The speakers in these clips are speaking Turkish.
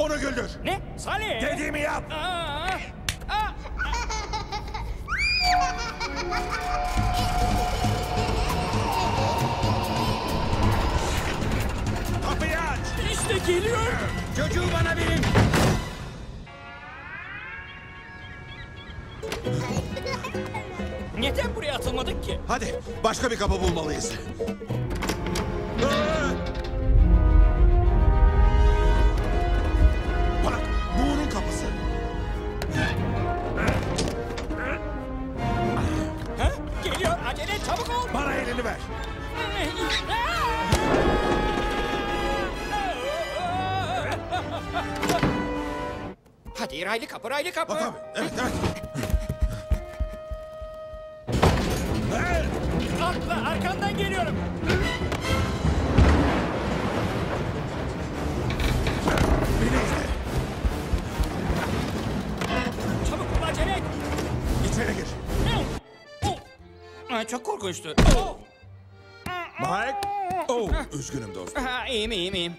Onu güldür. Ne? Salih! Dediğimi yap. Kapıyı aç. İşte geliyor. Çocuğu bana verin. Neden buraya atılmadık ki? Hadi başka bir kapı bulmalıyız. Bak, bu onun kapısı. Ha? Geliyor. Acele et, çabuk ol. Bana elini ver. Hadi raylı kapı, raylı kapı. Bak abi, evet. Hey! Atla, arkandan geliyorum. Beni izle. Çabuk ol, acele et. İçeri gir. Çok korkunçtu. Mike. Oh, üzgünüm dostum. İyiyim, iyiyim, iyiyim.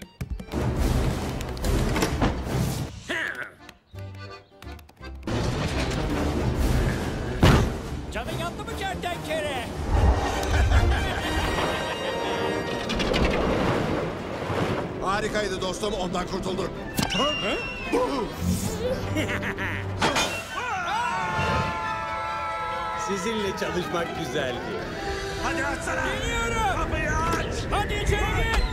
Canın yandı mı kertenkele? Harikaydı dostum, ondan kurtuldun. Sizinle çalışmak güzeldi. Hadi açsana. Geliyorum. Kapıyı aç. Hadi içeri gir.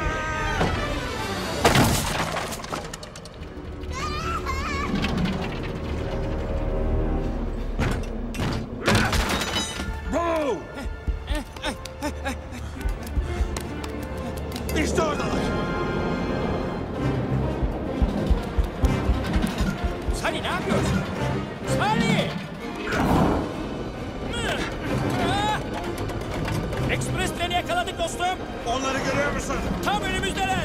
Boo! İşte oradalar. Salih ne yapıyorsun? Salih! Ekspres treni yakaladık dostum. Onları görüyor musun? Tam önümüzdeler.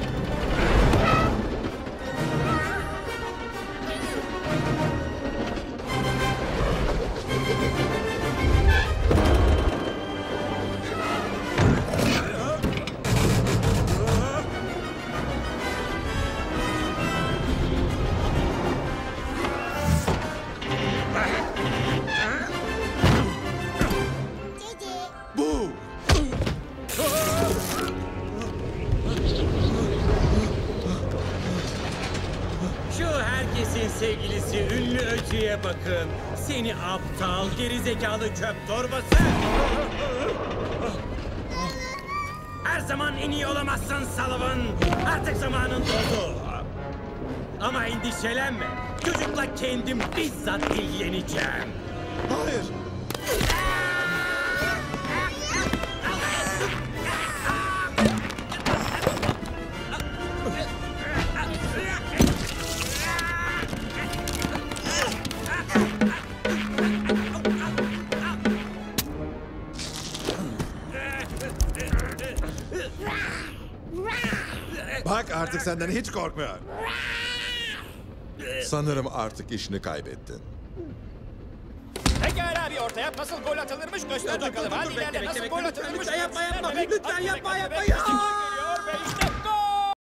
Bu. Şu herkesin sevgilisi ünlü öcüye bakın. Seni aptal, gerizekalı çöp torbası. Her zaman en iyi olamazsın Sullivan. Artık zamanın doldu. Ama endişelenme. Çocukla kendim bizzat ilgileneceğim. Hayır. Bak artık senden hiç korkmuyor. Sanırım artık işini kaybettin. Pekala bir ortaya nasıl gol atılırmış göster bakalım. Hadi ilerle nasıl gol atılırmış. Lütfen yapma, yapma. Lütfen Lütfen yapma, yapma. Geliyor ve işte